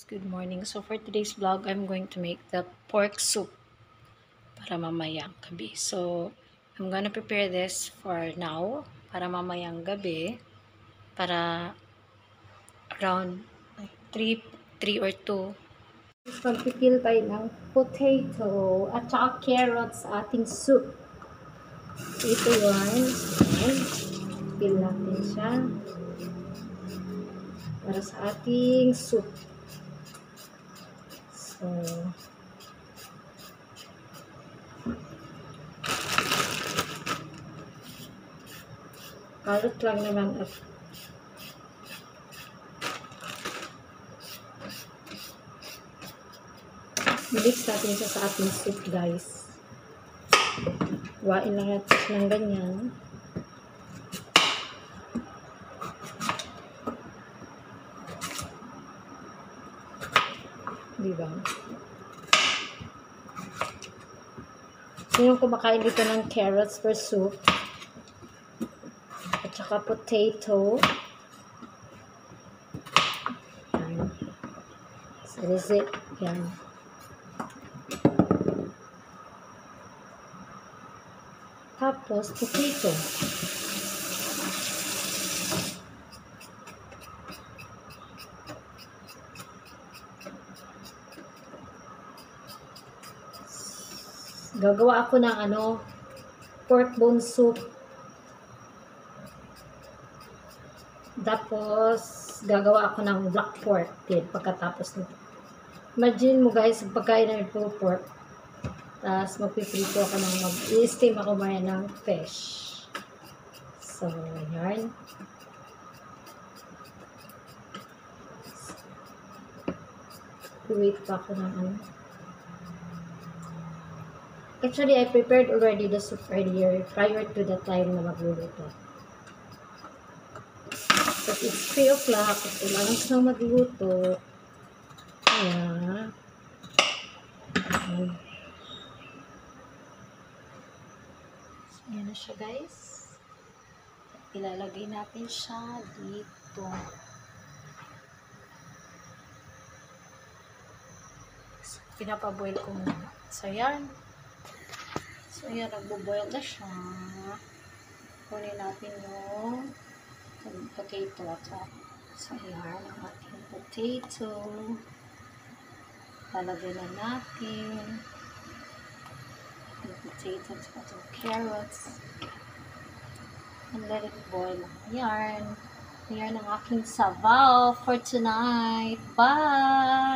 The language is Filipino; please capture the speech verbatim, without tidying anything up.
Good morning. So for today's vlog, I'm going to make the pork soup para mamayang gabi. So I'm gonna prepare this for now para mamayang gabi para around like three, three or two. Pagpipil tayo ng potato at saka carrots sa ating soup. Ito yun. Pil natin siya para sa ating soup. So, carrot lang naman at mix natin siya sa ating soup, guys. Wain lang natin ng ganyan. Diba? Sino kumakain dito ng carrots for soup? At saka potato. Yan. So this is it. Yan. Tapos potato. Gagawa ako ng ano, pork bone soup. Tapos, gagawa ako ng black pork din pagkatapos nito. Imagine mo guys, pagkain ng pork. Tapos, magpiprito ako ng mag-i-steam ako maya ng fish. So, yan. Wait pa ako ng ano. Actually, I prepared already the soup earlier prior to the time na magluluto. But it's three o'clock. Kailangan ko na magluto. Kaya, um, so, yan na siya guys. Ilalagay natin siya dito. So, pinapaboil ko muna. So, yan. So, ayan, nagbo-boil na siya. Kunin natin yung potato at so, ayan, ang ating potato. Lalagay na natin yung potato at yung carrots. And let it boil. Ayan. Ayan ang aking sabaw for tonight. Bye!